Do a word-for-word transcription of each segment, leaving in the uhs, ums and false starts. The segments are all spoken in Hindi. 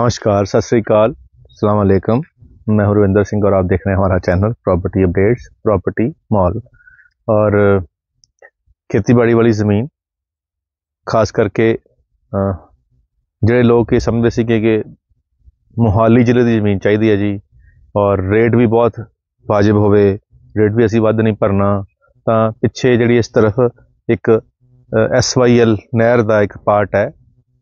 नमस्कार, सत श्री अकाल, अस्सलाम वालेकुम। मैं हूं रविंदर सिंह और आप देख रहे हैं हमारा channel property updates property mall. और खेतीबाड़ी वाली ज़मीन खास करके ਜਿਹੜੇ लोग ये समझते सी कि मोहाली ਜ਼ਿਲ੍ਹੇ ਦੀ ਜ਼ਮੀਨ ਚਾਹੀਦੀ ਹੈ ਜੀ और रेट भी बहुत वाजिब होवे, रेट भी ਅਸੀਂ ਵੱਧ नहीं भरना, ਤਾਂ ਪਿੱਛੇ ਜਿਹੜੀ ਇਸ तरफ एक एस वाई एल नहर का एक पार्ट है।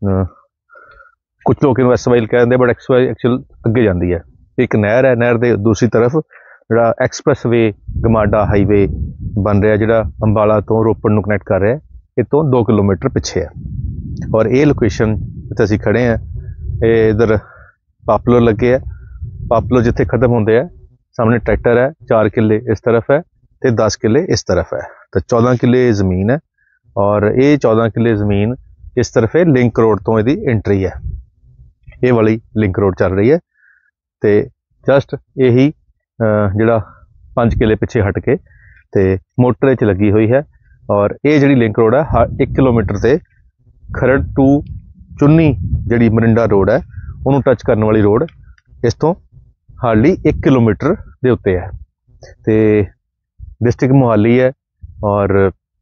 कुछ लोग इन्होंने एस वाई एल कह देंगे बट एक्स वाई एक्चुअल अगे जाती है। एक नहर है, नहर के दूसरी तरफ जो एक्सप्रैस वे गमाडा हाईवे बन रहा जो अंबाला तो रोपड़ को कनैक्ट कर रहा है, ये तो दो किलोमीटर पिछे है। और ये लोकेशन जिते असीं खड़े हैं, ये इधर पापुलर लगे है। पापुलर जिथे खत्म होंगे है, सामने ट्रैक्टर है, चार किले इस तरफ है तो दस किले इस तरफ है, तो चौदह किले जमीन है। और ये चौदह किले जमीन इस तरफ है, लिंक रोड तो यदी एंट्री है, ये वाली लिंक रोड चल रही है। तो जस्ट यही जोड़ा पाँच किले पिछे हट के तो मोटर च लगी हुई है। और ये जी लिंक रोड है हर एक किलोमीटर से खरड़ टू चुन्नी जी मरिंडा रोड है, उन्होंने टच करने वाली रोड इस तो हार्डली एक किलोमीटर के उत्ते है। तो डिस्ट्रिक्ट मोहाली है और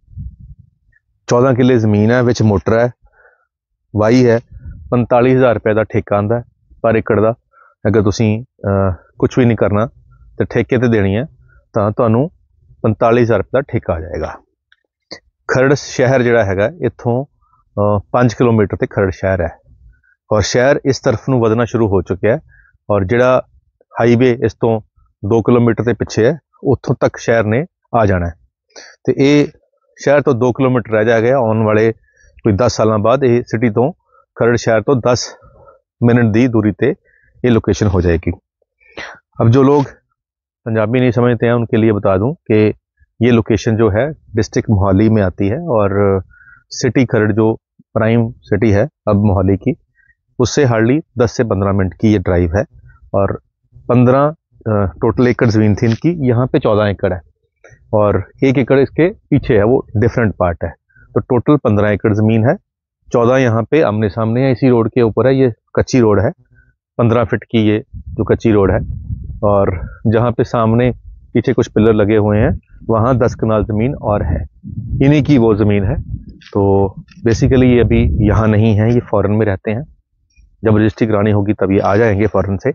चौदह किले जमीन है, विच मोटर है, वाई है। पैंताली हज़ार रुपये का ठेका आंदा पर एकड़ का। अगर तुसी कुछ भी नहीं करना तो ठेके ते देनी है तो तुहानू पैंताली हज़ार रुपये का ठेका आ जाएगा। खरड़ शहर जोड़ा है इत्थों पाँच किलोमीटर तो खरड़ शहर है और शहर इस तरफ नू वधना शुरू हो चुका है। और जोड़ा हाईवे इस तो दो किलोमीटर के पिछे है, उत्थों तक शहर ने आ जाना है। तो ये शहर तो दो किलोमीटर रह जाएगा, आने वाले कोई दस साल बाद ये सिटी तो खरड़ शहर तो दस मिनट की दूरी पर ये लोकेशन हो जाएगी। अब जो लोग पंजाबी नहीं समझते हैं उनके लिए बता दूं कि ये लोकेशन जो है डिस्ट्रिक्ट मोहाली में आती है और सिटी खरड़ जो प्राइम सिटी है अब मोहाली की, उससे हार्डली दस से पंद्रह मिनट की ये ड्राइव है। और पंद्रह टोटल एकड़ ज़मीन थी इनकी, यहाँ पे चौदह एकड़ है और एक एकड़ इसके पीछे है, वो डिफरेंट पार्ट है। तो टोटल पंद्रह एकड़ ज़मीन है, चौदह यहाँ पे आमने सामने है, इसी रोड के ऊपर है। ये कच्ची रोड है, पंद्रह फिट की ये जो कच्ची रोड है। और जहाँ पे सामने पीछे कुछ पिलर लगे हुए हैं वहाँ दस कनाल ज़मीन और है, इन्हीं की वो ज़मीन है। तो बेसिकली ये अभी यहाँ नहीं है, ये फॉरेन में रहते हैं। जब रजिस्ट्री करानी होगी तब ये आ जाएंगे फॉरेन से।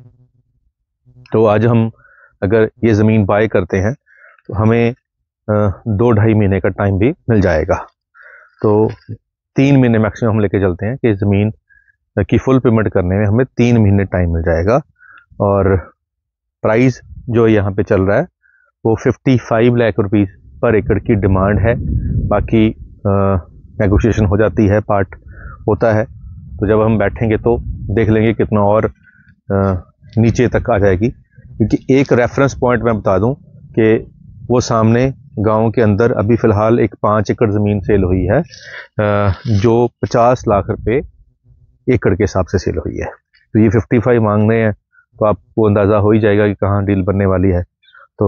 तो आज हम अगर ये ज़मीन बाय करते हैं तो हमें दो ढाई महीने का टाइम भी मिल जाएगा। तो तीन महीने मैक्सिमम हम लेके चलते हैं कि ज़मीन की फुल पेमेंट करने में हमें तीन महीने टाइम मिल जाएगा। और प्राइस जो यहाँ पे चल रहा है वो पचपन लाख रुपीस पर एकड़ की डिमांड है। बाकी नेगोशिएशन हो जाती है, पार्ट होता है। तो जब हम बैठेंगे तो देख लेंगे कितना और आ, नीचे तक आ जाएगी। क्योंकि एक रेफरेंस पॉइंट मैं बता दूं कि वो सामने गांव के अंदर अभी फ़िलहाल एक पाँच एकड़ ज़मीन सेल हुई है जो पचास लाख रुपए एकड़ के हिसाब से सेल हुई है। तो ये पचपन मांग रहे हैं, तो आपको अंदाज़ा हो ही जाएगा कि कहाँ डील बनने वाली है। तो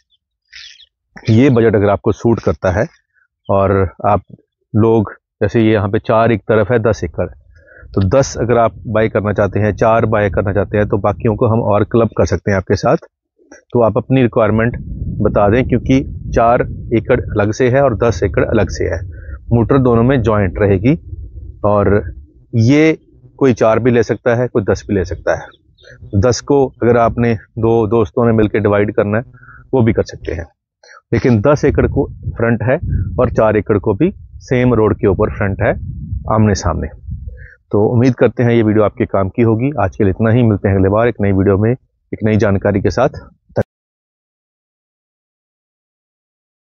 ये बजट अगर आपको सूट करता है और आप लोग जैसे ये यहाँ पे चार एक तरफ है दस एकड़, तो दस अगर आप बाय करना चाहते हैं, चार बाय करना चाहते हैं, तो बाकियों को हम और क्लब कर सकते हैं आपके साथ। तो आप अपनी रिक्वायरमेंट बता दें, क्योंकि चार एकड़ अलग से है और दस एकड़ अलग से है, मोटर दोनों में जॉइंट रहेगी। और ये कोई चार भी ले सकता है, कोई दस भी ले सकता है। दस को अगर आपने दो दोस्तों ने मिलकर डिवाइड करना है वो भी कर सकते हैं, लेकिन दस एकड़ को फ्रंट है और चार एकड़ को भी सेम रोड के ऊपर फ्रंट है, आमने सामने। तो उम्मीद करते हैं ये वीडियो आपके काम की होगी। आज के लिए इतना ही, मिलते हैं अगले बार एक नई वीडियो में एक नई जानकारी के साथ।